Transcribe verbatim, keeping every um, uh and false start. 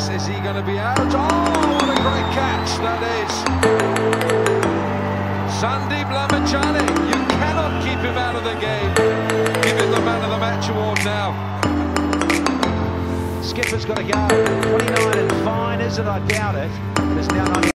this. Is he going to be out? Oh, what a great catch that is. Sandeep Lamichhane, you cannot keep him out of the game. Give him the man of the match award now. Skipper's got to go. twenty-nine and fine, is it? I doubt it. There's now